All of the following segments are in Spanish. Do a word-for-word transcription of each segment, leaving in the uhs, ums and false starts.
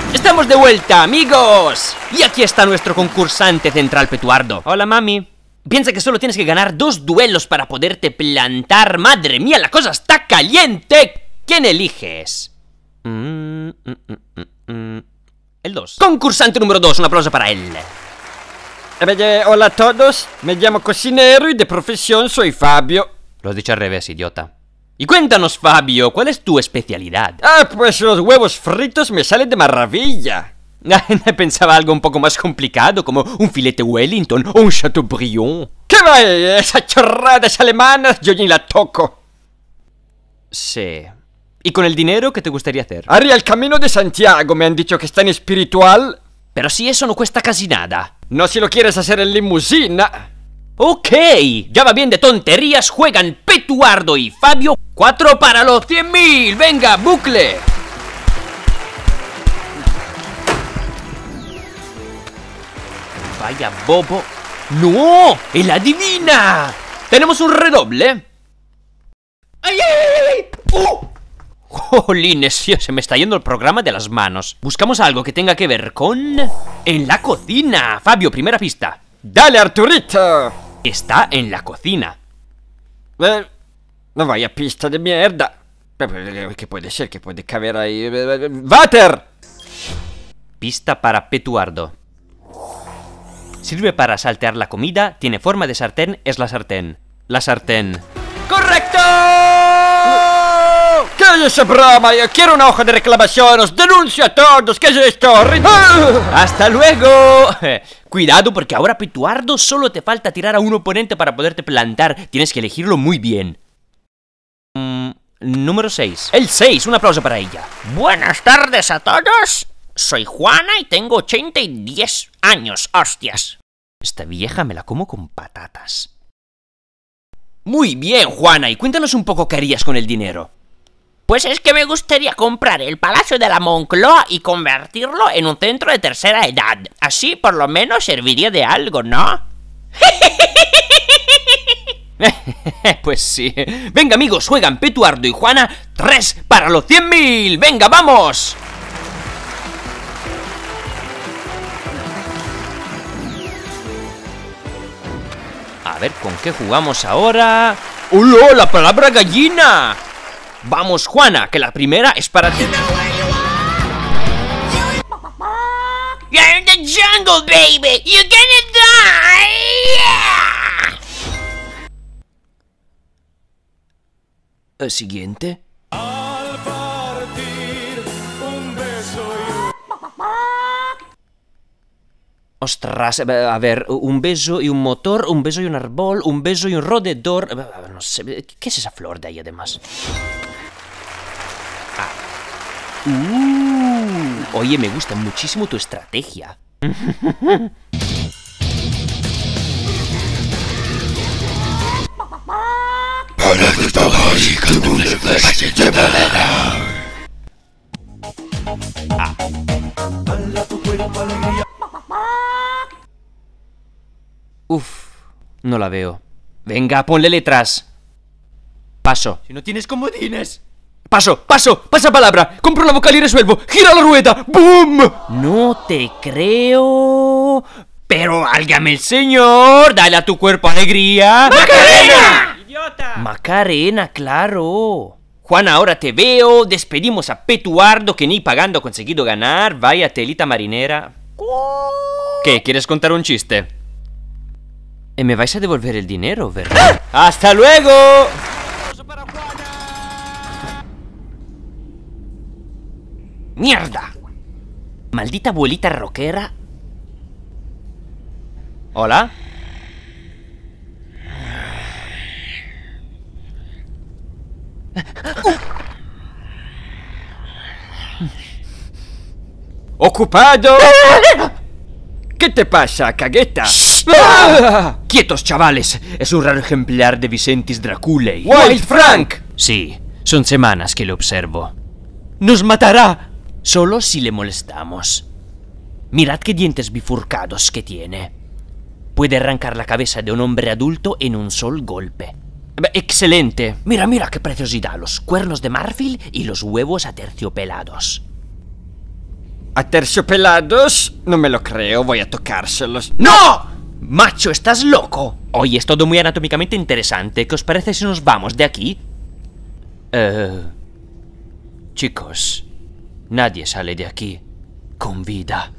¡Estamos de vuelta, amigos! Y aquí está nuestro concursante central, Petuardo. Hola, mami. Piensa que solo tienes que ganar dos duelos para poderte plantar. ¡Madre mía, la cosa está caliente! ¿Quién eliges? Mm, mm, mm, mm, mm. El dos. Concursante número dos, un aplauso para él. Eh, hola a todos, me llamo cocinero y de profesión soy Fabio. Lo has dicho al revés, idiota. Y cuéntanos, Fabio, ¿cuál es tu especialidad? Ah, pues los huevos fritos me salen de maravilla. Pensaba algo un poco más complicado, como un filete Wellington o un Chateaubriand. ¿Qué va? Esas chorradas alemanas yo ni la toco. Sí. ¿Y con el dinero qué te gustaría hacer? Haría el Camino de Santiago, me han dicho que es tan espiritual. Pero si eso no cuesta casi nada. No si lo quieres hacer en limusina. Ok, ya va bien de tonterías, juegan Petuardo y Fabio. Cuatro para los cien mil, venga, bucle. Vaya bobo. ¡No! ¡Él adivina! ¡Tenemos un redoble! ¡Ay, ay, ay! ay! ¡Uh! ¡Jolines! Se me está yendo el programa de las manos. Buscamos algo que tenga que ver con... ¡En la cocina! Fabio, primera pista. ¡Dale, Arturito! Está en la cocina. Eh, no vaya pista de mierda. ¿Qué puede ser? ¿Qué puede caber ahí? ¡Váter! Pista para Petuardo. Sirve para saltear la comida, tiene forma de sartén, es la sartén. La sartén. ¡Correcto! ¿Qué es esa broma? Yo quiero una hoja de reclamación, os denuncio a todos. ¿Qué es esto? ¡Hasta luego! Cuidado, porque ahora, Petuardo, solo te falta tirar a un oponente para poderte plantar. Tienes que elegirlo muy bien. Mm, número seis. El seis, un aplauso para ella. Buenas tardes a todos. Soy Juana y tengo ochenta y diez años, hostias. Esta vieja me la como con patatas. Muy bien, Juana, y cuéntanos un poco qué harías con el dinero. Pues es que me gustaría comprar el Palacio de la Moncloa y convertirlo en un centro de tercera edad. Así por lo menos serviría de algo, ¿no? Pues sí. Venga, amigos, juegan Petuardo y Juana. Tres para los cien mil. Venga, vamos. A ver, ¿con qué jugamos ahora? ¡Hola! ¡La palabra gallina! Vamos, Juana, que la primera es para ti. You're in the jungle, baby. You're gonna die. Yeah. ¿El siguiente? Al partir un beso y... Ostras, a ver, un beso y un motor, un beso y un árbol, un beso y un roedor. No sé, ¿qué es esa flor de ahí además? Ah. Uh, oye, me gusta muchísimo tu estrategia. Ah. Uf, no la veo. Venga, ponle letras. Paso. Si no tienes comodines. Paso, paso, pasa palabra. Compro la vocal y resuelvo. Gira la rueda. ¡Bum! No te creo. Pero válgame el señor. Dale a tu cuerpo alegría. ¡Macarena! ¡Idiota! Macarena, claro. Juana, ahora te veo. Despedimos a Petuardo, que ni pagando ha conseguido ganar. Vaya telita marinera. ¿Qué? ¿Quieres contar un chiste? Eh, me vais a devolver el dinero, ¿verdad? ¡Ah! ¡Hasta luego! ¡Mierda! Maldita abuelita rockera. ¿Hola? ¡Ocupado! ¿Qué te pasa, cagueta? ¡Ah! ¡Quietos, chavales! Es un raro ejemplar de Vicentis Draculei. ¡Wild Frank! Sí, son semanas que lo observo. ¡Nos matará! Solo si le molestamos. Mirad qué dientes bifurcados que tiene. Puede arrancar la cabeza de un hombre adulto en un solo golpe. ¡Excelente! Mira, mira qué preciosidad. Los cuernos de marfil y los huevos aterciopelados. Aterciopelados, no me lo creo, voy a tocárselos. ¡No! Macho, ¿estás loco? Oye, es todo muy anatómicamente interesante. ¿Qué os parece si nos vamos de aquí? Eh... Chicos, nadie sale de aquí con vida.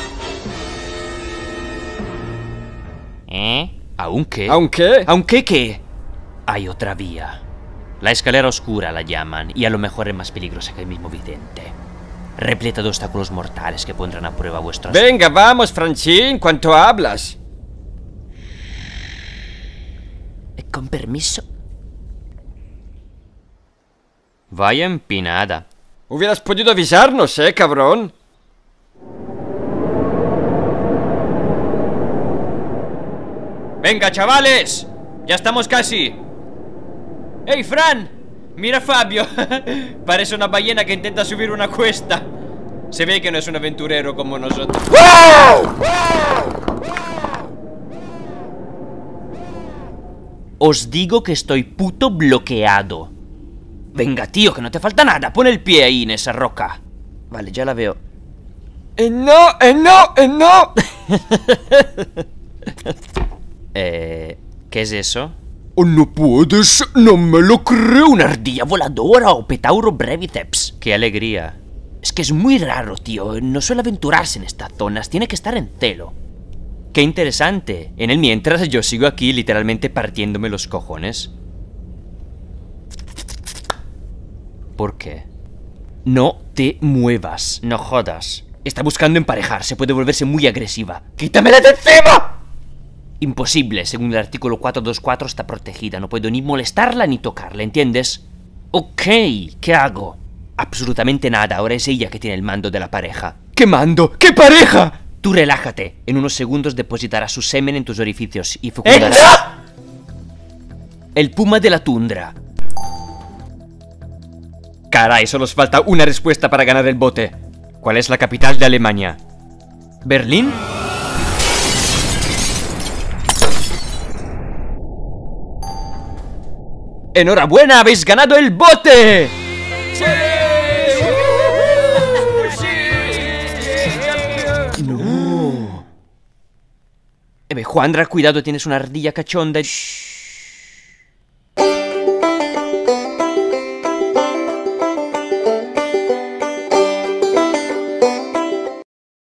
¿Eh? ¿Aunque? ¿Aunque? ¿Aunque qué? Hay otra vía. La escalera oscura la llaman, y a lo mejor es más peligrosa que el mismo vidente. Repleta de obstáculos mortales que pondrán a prueba vuestras... Venga, vamos, Francín, ¿cuánto hablas? Con permiso. Vaya empinada. Hubieras podido avisarnos, eh, cabrón. ¡Venga, chavales! ¡Ya estamos casi! ¡Hey, Fran! ¡Mira Fabio! Parece una ballena que intenta subir una cuesta. Se ve que no es un aventurero como nosotros. Os digo que estoy puto bloqueado. Venga, tío, que no te falta nada. Pon el pie ahí en esa roca. Vale, ya la veo. ¡Eh, no! ¡Eh, no! ¡Eh, no! Eh... ¿Qué es eso? ¡Oh, no puedes! ¡No me lo creo! Una ardilla voladora o Petauro breviceps. ¡Qué alegría! Es que es muy raro, tío. No suele aventurarse en estas zonas. Tiene que estar en celo. ¡Qué interesante! En el mientras yo sigo aquí literalmente partiéndome los cojones. ¿Por qué? No te muevas, no jodas. Está buscando emparejarse, puede volverse muy agresiva. ¡Quítamela de encima! Imposible, según el artículo cuatrocientos veinticuatro está protegida. No puedo ni molestarla ni tocarla, ¿entiendes? Ok, ¿qué hago? Absolutamente nada, ahora es ella que tiene el mando de la pareja. ¿Qué mando? ¿Qué pareja? Tú relájate, en unos segundos depositará su semen en tus orificios y fecundará... El puma de la tundra. Caray, solo os falta una respuesta para ganar el bote. ¿Cuál es la capital de Alemania? ¿Berlín? ¡Enhorabuena! ¡Habéis ganado el bote! ¡Sí! ¡No! Eh, Juandra, cuidado, tienes una ardilla cachonda. Shh.